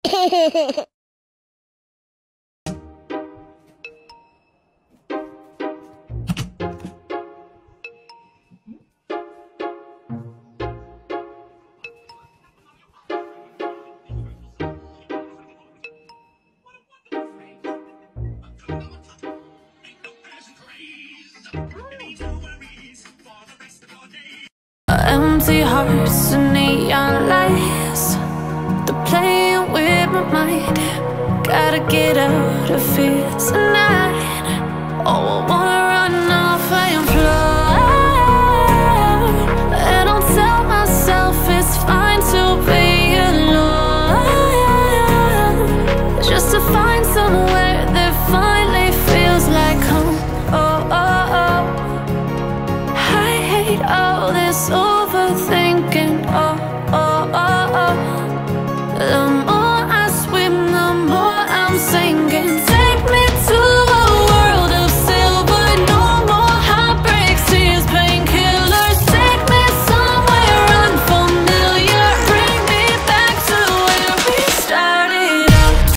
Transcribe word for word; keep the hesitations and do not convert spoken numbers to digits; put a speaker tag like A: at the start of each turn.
A: Empty hearts and neon lights, they're playing with my mind. Gotta get out of here tonight. Oh, I wanna run off and fly, and I'll tell myself it's fine to be alone, just to find somewhere that finally feels like home. Oh, oh, oh. I hate all this. Oh,